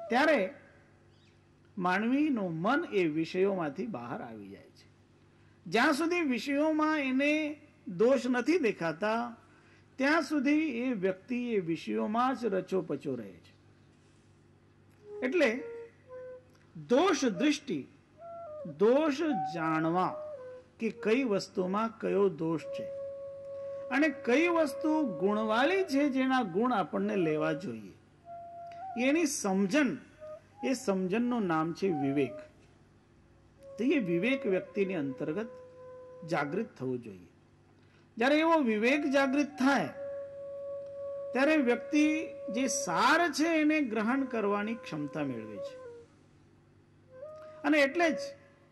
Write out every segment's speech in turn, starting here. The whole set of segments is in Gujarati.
ત્યારે માનવીનું મન એ વિષયોમાંથી બહાર આવી જાય છે. જ્યાં સુધી વિષયોમાં એને દોષ નથી દેખાતા ત્યાં સુધી એ વ્યક્તિ એ વિષયોમાં જ રચોપચો રહે છે. એટલે દોષ દૃષ્ટિ, દોષ જાણવા કે કઈ વસ્તુમાં કયો દોષ છે અને કઈ વસ્તુ ગુણવાળી છે જેના ગુણ આપણને લેવા જોઈએ, એની સમજણ, એ સમજણનું નામ છે વિવેક. તો એ વિવેક વ્યક્તિની અંતર્ગત જાગૃત થવું જોઈએ. જ્યારે એવો વિવેક જાગૃત થાય ત્યારે વ્યક્તિ જે સાર છે એને ગ્રહણ કરવાની ક્ષમતા મેળવે છે. અને એટલે જ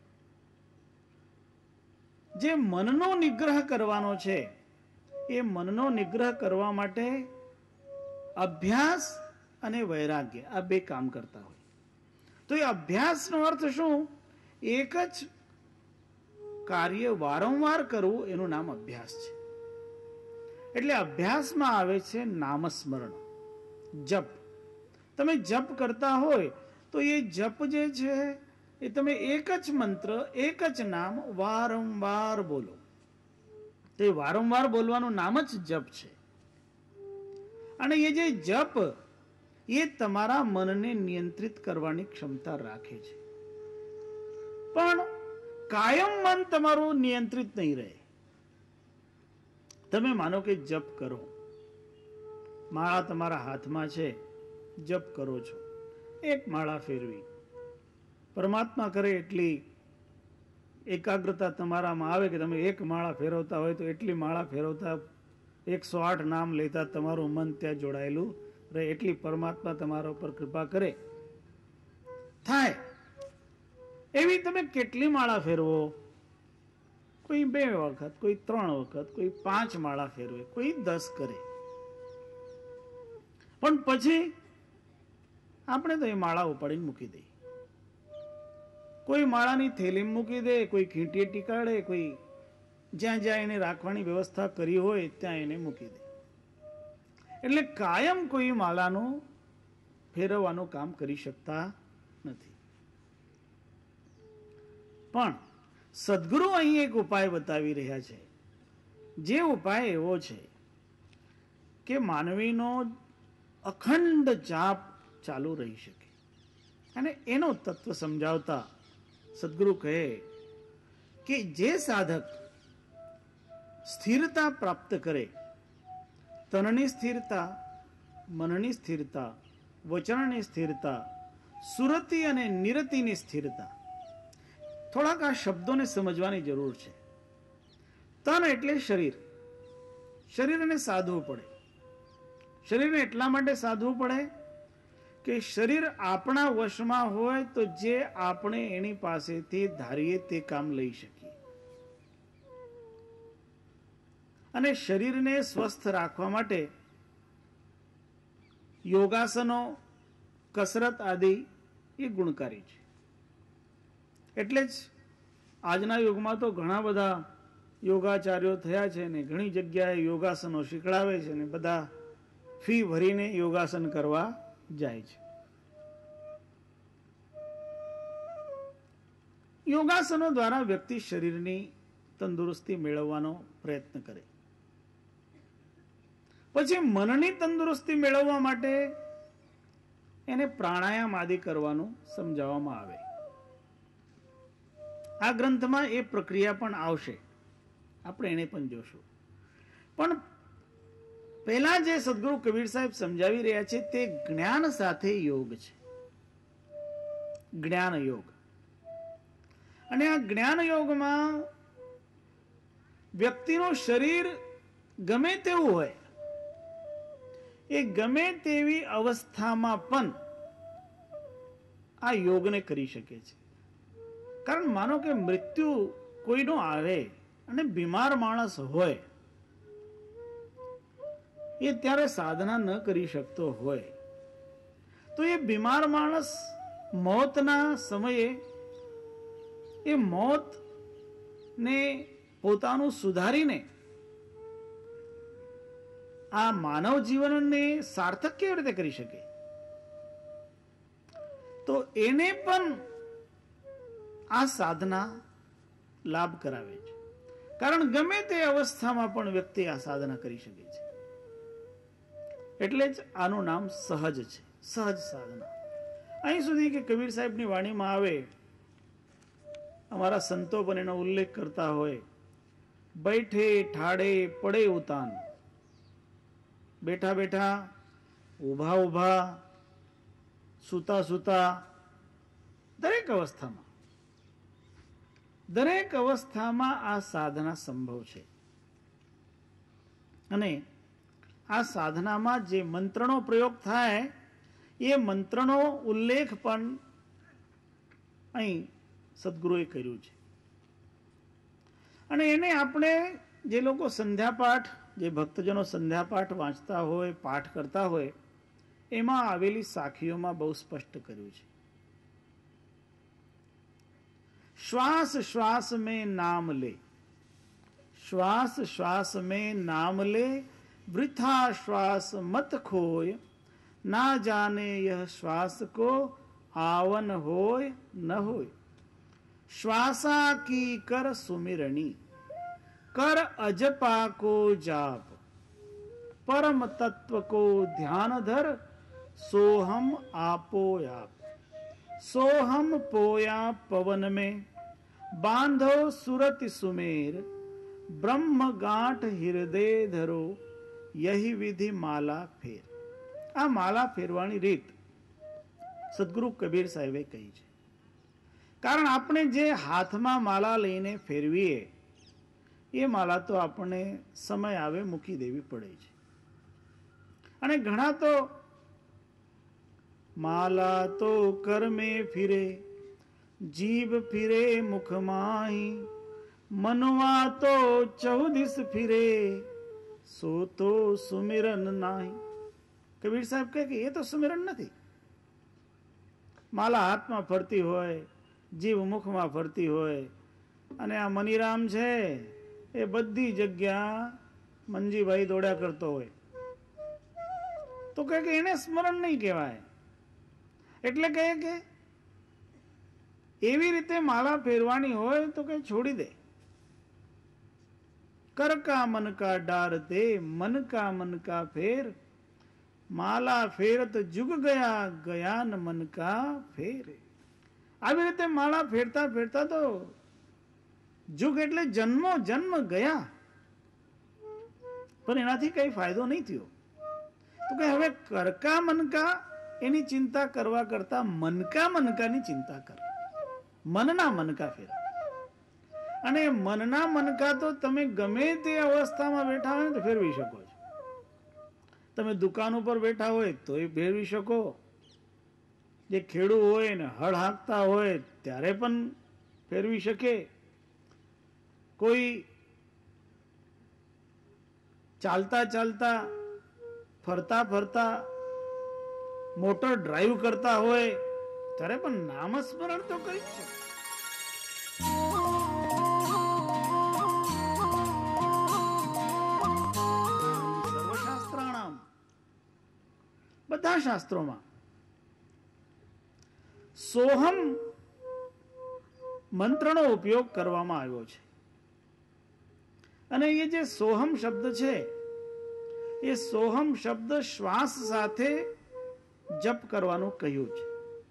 જે મનનો નિગ્રહ કરવાનો છે એ મનનો નિગ્રહ કરવા માટે અભ્યાસ અને વૈરાગ્ય આ બે કામ કરતા હોય. તો એ અભ્યાસનો અર્થ શું? એક જ કાર્ય વારંવાર કરવું એનું નામ અભ્યાસ છે. એટલે અભ્યાસમાં આવે છે નામસ્મરણ, જપ. તમે જપ કરતા હોય તો એ જપ જે છે એ તમે એક જ મંત્ર, એક જ નામ વારંવાર બોલો. તો એ વારંવાર બોલવાનું નામ જ જપ છે. અને એ જે જપ એ તમારા મનને નિયંત્રિત કરવાની ક્ષમતા રાખે છે. પણ કાયમ મન તમારું નિયંત્રિત નહીં રહે. તમે માનો કે જપ કરો, માળા તમારા હાથમાં છે, જપ કરો છો, એક માળા ફેરવી, પરમાત્મા કરે એટલી એકાગ્રતા તમારામાં આવે કે તમે એક માળા ફેરવતા હોય તો એટલી માળા ફેરવતા 108 નામ લેતા તમારું મન ત્યાં જોડાયેલું રહે. એટલી પરમાત્મા તમારા ઉપર કૃપા કરે થાય એવી તમે કેટલી માળા ફેરવો? કોઈ 2 વખત, કોઈ 3 વખત, કોઈ 5 માળા ફેરવે, કોઈ 10 કરે. પણ પછી આપણે તો એ માળા ઉપાડીને મૂકી દઈએ. કોઈ માળાની થેલીમાં મૂકી દે, કોઈ ખીંટીએ ટીકાડે, કોઈ જ્યાં જ્યાં એને રાખવાની વ્યવસ્થા કરી હોય ત્યાં એને મૂકી દે. એટલે કાયમ કોઈ માળાનું ફેરવવાનું કામ કરી શકતા નથી. પણ સદગુરુ અહીં એક ઉપાય બતાવી રહ્યા છે. જે ઉપાય એવો છે કે માનવીનો અખંડ જાપ ચાલુ રહી શકે. અને એનો તત્વ સમજાવતા સદગુરુ કહે કે જે સાધક સ્થિરતા પ્રાપ્ત કરે, તનની સ્થિરતા, મનની સ્થિરતા, વચનની સ્થિરતા, સુરતિ અને નિરતિની સ્થિરતા. થોડાક આ શબ્દોને સમજવાની જરૂર છે. તન એટલે શરીર. શરીરને સાધવું પડે. શરીરને એટલા માટે સાધવું પડે કે શરીર આપણા વશમાં હોય તો જે આપણે એની પાસેથી ધારીએ તે કામ લઈ શકીએ. અને શરીરને સ્વસ્થ રાખવા માટે યોગાસનો, કસરત આદિ એ ગુણકારી છે. એટલે જ આજના યુગમાં તો ઘણા બધા યોગાચાર્યો થયા છે ને ઘણી જગ્યાએ યોગાસનો શીખડાવે છે ને બધા ફી ભરીને યોગાસન કરવા જાય છે. યોગાસનો દ્વારા વ્યક્તિ શરીરની તંદુરસ્તી મેળવવાનો પ્રયત્ન કરે. પછી મનની તંદુરસ્તી મેળવવા માટે એને પ્રાણાયામ આદિ કરવાનું સમજાવવામાં આવે. આ ગ્રંથમાં એ પ્રક્રિયા પણ આવશે, આપણે એને પણ જોશું. પણ પહેલા જે સદગુરુ કબીર સાહેબ સમજાવી રહ્યા છે તે જ્ઞાન સાથે યોગ છે. જ્ઞાન યોગ. અને આ જ્ઞાન યોગમાં વ્યક્તિનું શરીર ગમે તેવું હોય, એ ગમે તેવી અવસ્થામાં પણ આ યોગને કરી શકે છે. કારણ માનો કે મૃત્યુ કોઈનો આવે અને બીમાર માણસ હોય, એ ત્યારે સાધના ન કરી શકતો હોય તો એ બીમાર માણસ મોતના સમયે એ મોતને પોતાનું સુધારીને આ માનવ જીવનને સાર્થક કેવી રીતે કરી શકે? તો એને પણ આ સાધના લાભ કરાવે છે. કારણ ગમે તે અવસ્થામાં પણ વ્યક્તિ આ સાધના કરી શકે છે. એટલે જ આનું નામ સહજ છે, સહજ સાધના. અહીં સુધી કે કબીર સાહેબની વાણીમાં આવે, અમારા સંતો પણ એનો ઉલ્લેખ કરતા હોય, બેઠે ઠાડે પડે ઉતાન, બેઠા બેઠા, ઊભા ઊભા, સૂતા સૂતા, દરેક અવસ્થામાં આ સાધના સંભવ છે. અને આ સાધનામાં જે મંત્રનો પ્રયોગ થાય એ મંત્રનો ઉલ્લેખ પણ અહીં સદગુરુએ કર્યું છે. અને એને આપણે જે લોકો સંધ્યાપાઠ, જે ભક્તજનો સંધ્યાપાઠ વાંચતા હોય, પાઠ કરતા હોય, એમાં આવેલી સાખીઓમાં બહુ સ્પષ્ટ કર્યું છે. श्वास श्वास में नाम ले, श्वास श्वास में नाम ले, वृथा श्वास मत खोय, ना जाने यह श्वास को आवन होय न होय. श्वासा की कर सुमिरणी, कर अजपा को जाप, परम तत्व को ध्यान धर, सोहम आपो आप. सोहम पोया पवन में, बांधो सुरत सुमेर, ब्रह्म गांठ हृदय धरो, यही विधि माला फेर. આ માલા ફેરવાની રીત સદગુરુ કબીર સાહેબે કહી છે. કારણ આપણે જે હાથમાં માલા લઈને ફેરવીએ એ માલા તો આપણને સમય આવે મૂકી દેવી પડે છે. અને ઘણા તો માલા તો કર में फिरे, जीभ फिरे मुख माही, मनवा तो चौदिस फिरे, सो तो सुमिरन नाही. કબીર સાહેબ કહે કે એ તો સુમિરન નથી. માલા હાથમાં ફરતી હોય, જીવ મુખમાં ફરતી હોય, અને આ મનીરામ છે એ બધી જગ્યા મંજીભાઈ દોડ્યા કરતો હોય, તો કહે કે એને સ્મરણ નહીં કહેવાય. એટલે કહે કે એવી રીતે માળા ફેરવાની હોય તો કઈ છોડી દે. कर का मन का डार दे, मन का मन का फेर, માલા ફેરત જુગ ગયા, ગયા ન મન કા ફેર. આવી રીતે માળા ફેરતા ફેરતા તો જુગ એટલે જન્મો જન્મ ગયા, પણ એનાથી કઈ ફાયદો નહીં થયો. તો કે હવે કરકા મનકા એની ચિંતા કરવા કરતા મનકા મનકાની ચિંતા કર. મનના મનકા ફેર. અને મનના મનકા તો તમે ગમે તે અવસ્થામાં બેઠા હોય તો ફેરવી શકો છો. તમે દુકાન ઉપર બેઠા હોય તો એ ફેરવી શકો. જે ખેડૂ હોય ને હળ હાંકતા હોય ત્યારે પણ ફેરવી શકે. કોઈ ચાલતા ચાલતા, ફરતા ફરતા મોટર ડ્રાઈવ કરતા હોય ત્યારે પણ નામસ્મરણ તો કરી જ શકે. સર્વશાસ્ત્રાણામ, બધા શાસ્ત્રોમાં સોહમ મંત્રનો ઉપયોગ કરવામાં આવ્યો છે. અને એ જે સોહમ શબ્દ છે એ સોહમ શબ્દ શ્વાસ સાથે જપ કરવાનું કહ્યું છે.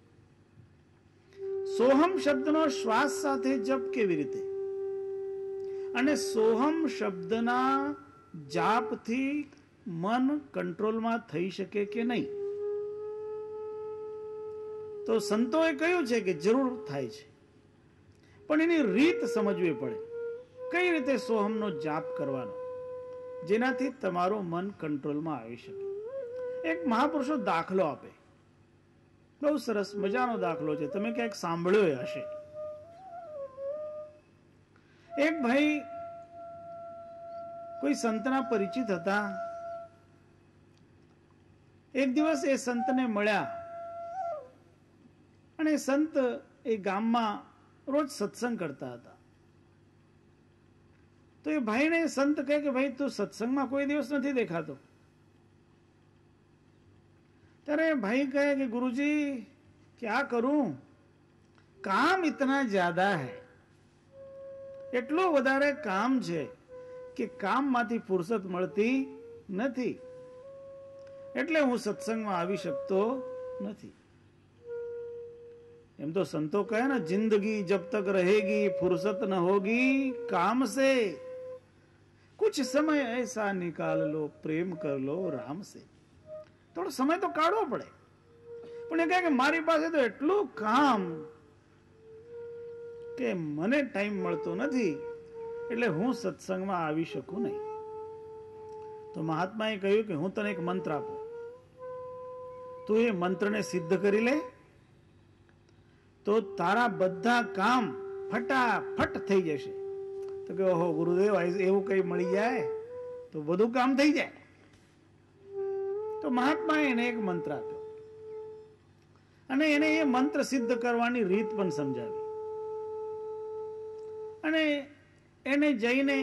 સોહમ શબ્દનો શ્વાસ સાથે જપ કેવી રીતે? અને સોહમ શબ્દના જાપથી મન કંટ્રોલમાં થઈ શકે કે નહીં? તો સંતોએ કહ્યું છે કે જરૂર થાય છે, પણ એની રીત સમજવી પડે. કઈ રીતે સોહમનો જાપ કરવાનો જેનાથી તમારું મન કંટ્રોલમાં આવી શકે. એક મહાપુરુષો દાખલો આપે, બહુ સરસ મજાનો દાખલો છે, તમે ક્યાંક સાંભળ્યો હશે. એક ભાઈ કોઈ સંતના પરિચિત હતા. એક દિવસ એ સંતને મળ્યા અને સંત એ ગામમાં રોજ સત્સંગ કરતા હતા. તો એ ભાઈને સંત કહે કે ભાઈ તું સત્સંગમાં કોઈ દિવસ નથી દેખાતો. ત્યારે ભાઈ કહે કે ગુરુજી क्या करूं, काम इतना ज्यादा है, એટલું વધારે કામ છે કે કામમાંથી ફુરસત મળતી નથી, એટલે હું સત્સંગમાં આવી શકતો નથી. એમ તો સંતો કહે ને, જિંદગી જબ તક रहेगी फुर्सत न होगी काम से, कुछ समय ऐसा निकाल लो प्रेम कर लो राम से. થોડો સમય તો કાઢવો પડે, પણ એ કહે કે મારી પાસે તો એટલું કામ કે મને ટાઈમ મળતો નથી, એટલે હું સત્સંગમાં આવી શકું નહીં. તો મહાત્માએ કહ્યું કે હું તને એક મંત્ર આપું, તું એ મંત્રને સિદ્ધ કરી લે તો તારા બધા કામ ફટાફટ થઈ જશે. તો કે ઓહો ગુરુદેવ, એવું કઈ મળી જાય તો બધું કામ થઈ જાય. તો મહાત્માએ એને એક મંત્ર આપ્યો અને એને એ મંત્ર સિદ્ધ કરવાની રીત પણ સમજાવી. અને એને જઈને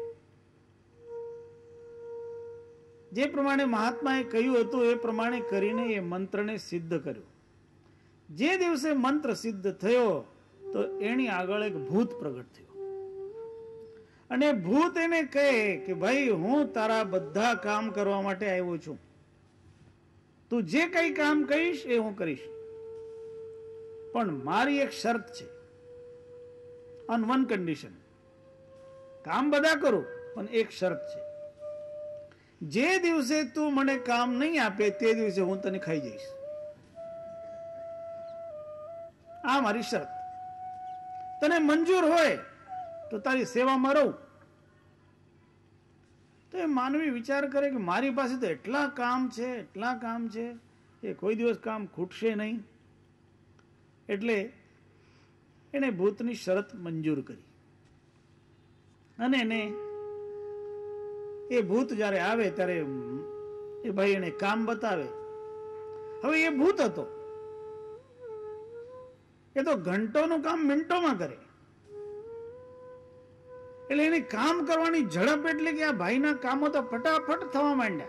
જે પ્રમાણે મહાત્માએ કહ્યું હતું એ પ્રમાણે કરીને એ મંત્રને સિદ્ધ કર્યો. જે દિવસે મંત્ર સિદ્ધ થયો તો એની આગળ એક ભૂત પ્રગટ થયો અને ભૂત એને કહે કે ભાઈ, હું તારા બધા કામ કરવા માટે આવ્યો છું, તું જે કઈ કામ કહીશ એ હું કરીશ, પણ મારી એક શરત છે, ઓન વન કન્ડિશન. કામ બધા કરું પણ એક શરત છે, જે દિવસે તું મને કામ નહીં આપે તે દિવસે હું તને ખાઈ જઈશ. આ મારી શરત. તને મંજૂર હોય તો તારી સેવામાં રહું. તો એ માનવી વિચાર કરે કે મારી પાસે તો એટલા કામ છે, એટલા કામ છે, એ કોઈ દિવસ કામ ખૂટશે નહીં. એટલે એને ભૂતની શરત મંજૂર કરી અને એને એ ભૂત જ્યારે આવે ત્યારે એ ભાઈ એને કામ બતાવે. હવે એ ભૂત હતો, એ તો ઘંટોનું કામ મિનિટોમાં કરે. એટલે એની કામ કરવાની ઝડપ એટલે કે આ ભાઈના કામો તો ફટાફટ થવા માંડ્યા.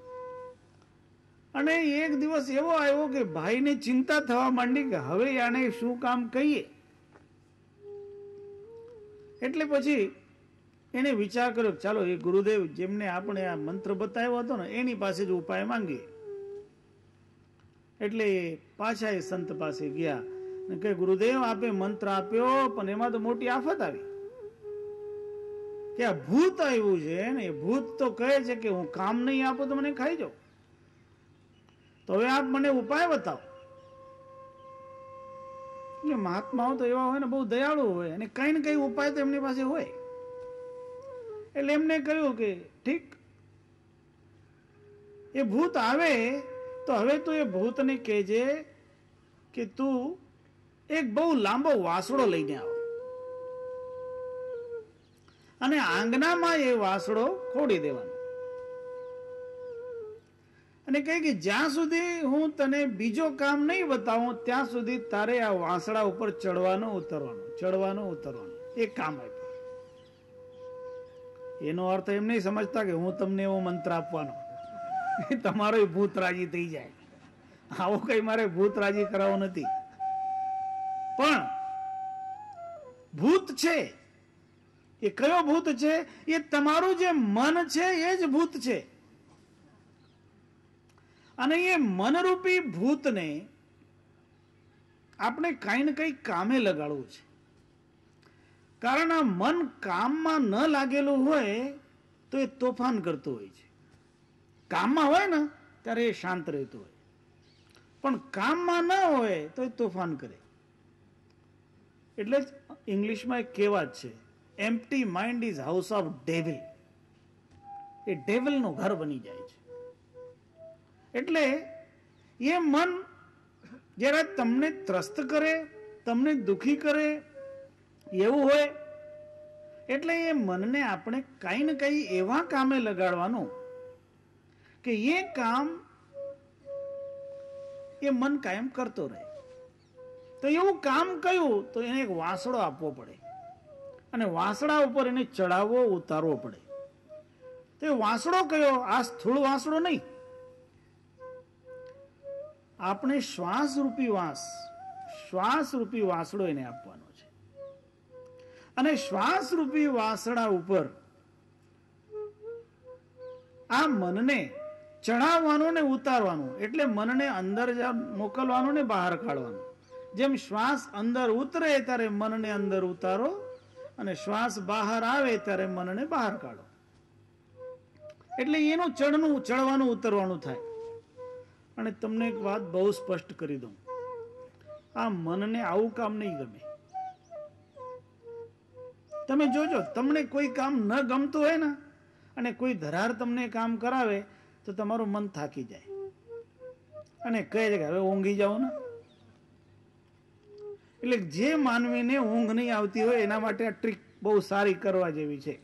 અને એક દિવસ એવો આવ્યો કે ભાઈને ચિંતા થવા માંડી કે હવે આને શું કામ કહીએ. એટલે પછી એને વિચાર કર્યો કે ચાલો એ ગુરુદેવ જેમને આપણે આ મંત્ર બતાવ્યો હતો ને એની પાસે જ ઉપાય માંગીએ. એટલે પાછા એ સંત પાસે ગયા કે ગુરુદેવ આપે મંત્ર આપ્યો પણ એમાં તો મોટી આફત આવી કે આ ભૂત આવ્યું છે ને. એ ભૂત તો કહે છે કે હું કામ નહીં આપું તો મને ખાઈ જાઉં, તો હવે આપ મને ઉપાય બતાવો. મહાત્માઓ તો એવા હોય ને, બહુ દયાળુ હોય અને કઈ ને કઈ ઉપાય તો એમની પાસે હોય. એટલે એમને કહ્યું કે ઠીક, એ ભૂત આવે તો હવે તું એ ભૂતને કહેજે કે તું એક બહુ લાંબો વાસડો લઈને આવો અને આંગણામાં એ વાસડો ખોડી દેવાનો અને કહે કે જ્યાં સુધી હું તને બીજો કામ નહીં બતાવું ત્યાં સુધી તારે આ વાસડા ઉપર ચડવાનું ઉતરવાનું એક કામ આપ્યું. એનો અર્થ એમ નહીં સમજતા કે હું તમને એવો મંત્ર આપવાનો તમારો ભૂત રાજી થઈ જાય. આવો કઈ મારે ભૂત રાજી કરાવો નથી. પણ ભૂત છે એ કયો ભૂત છે? એ તમારું જે મન છે એ જ ભૂત છે. અને એ મનરૂપી ભૂતને આપણે કઈ ને કઈ કામે લગાડવું છે. કારણ આ મન કામમાં ન લાગેલું હોય તો એ તોફાન કરતું હોય છે. કામમાં હોય ને ત્યારે એ શાંત રહેતું હોય, પણ કામમાં ન હોય તો એ તોફાન કરે. એટલે જ ઇંગ્લિશમાં એક કહેવત છે, empty mind is house of devil. એ ડેવિલનું ઘર બની જાય છે. એટલે એ મન જયારે તમને ત્રસ્ત કરે, તમને દુખી કરે એવું હોય એટલે એ મનને આપણે કઈ ને કઈ એવા કામે લગાડવાનું કે એ કામ એ મન કાયમ કરતો રહે. તો એવું કામ કયું? તો એને એક વાસડો આપવો પડે અને વાસડા ઉપર એને ચડાવવો ઉતારવો પડે. તો એ વાસડો કયો? આ સ્થૂળ વાસડો નહીં. આપણે શ્વાસ રૂપી વાસ શ્વાસ રૂપી વાસડો એને આપવાનો છે. અને શ્વાસ રૂપી વાસડા ઉપર આ મનને ચડાવવાનું ને ઉતારવાનું, એટલે મનને અંદર મોકલવાનું ને બહાર કાઢવાનું. જેમ શ્વાસ અંદર ઉતરે ત્યારે મનને અંદર ઉતારો, અને શ્વાસ બહાર આવે ત્યારે મનને બહાર કાઢો. એટલે એનું ચડવાનું ઉતરવાનું થાય. અને તમને એક વાત બહુ સ્પષ્ટ કરી દઉં, આ મનને આવું કામ નહીં ગમે. તમે જોજો, તમને કોઈ કામ ન ગમતું હોય ને અને કોઈ ધરાર તમને કામ કરાવે તો તમારું મન થાકી જાય અને કહે છે કે હવે ઊંઘી જાઓ ને. એટલે જે માનવીને ઊંઘ નહીં આવતી હોય એના માટે આ ટ્રીક બહુ સારી કરવા જેવી છે.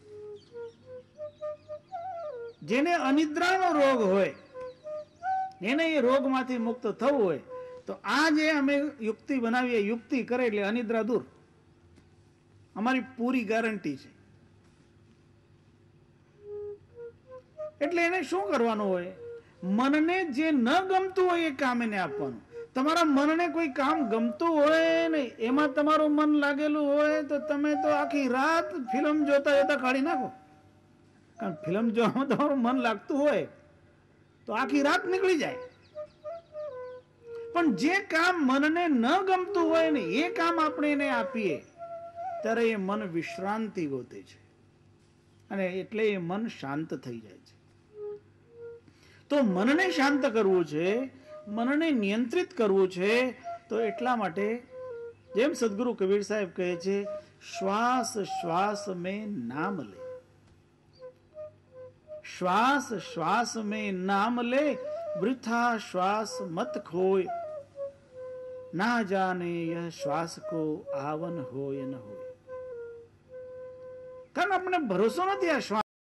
જેને અનિદ્રાનો રોગ હોય, એને એ રોગમાંથી મુક્ત થવું હોય તો આ જે અમે યુક્તિ બનાવીએ, યુક્તિ કરે એટલે અનિદ્રા દૂર. અમારી પૂરી ગેરંટી છે. એટલે એને શું કરવાનું હોય, મનને જે ન ગમતું હોય એ કામ એને આપવાનું. તમારા મનને કોઈ કામ ગમતું હોય ને એમાં તમારું મન લાગેલું હોય તો તમે તો આખી રાત ફિલ્મ જોતા જોતા કાઢી નાખો. કારણ ફિલ્મ જોવામાં તમારું મન લાગતું હોય તો આખી રાત નીકળી જાય. પણ જે કામ મનને ન ગમતું હોય ને એ કામ આપણે એને આપીએ ત્યારે એ મન વિશ્રાંતિ ગોતે છે, અને એટલે એ મન શાંત થઈ જાય છે. તો મનને શાંત કરવું છે, મનને નિયંત્રિત કરવું છે, તો એટલા માટે જેમ સદગુરુ કબીર સાહેબ કહે છે, શ્વાસ શ્વાસ મેં નામ લે, શ્વાસ શ્વાસ મેં નામ લે, વૃથા શ્વાસ મત ખોય, ના જાને યહ શ્વાસ કો આવન હોય ન હોય. કારણ આપણને ભરોસો નથી આ શ્વાસ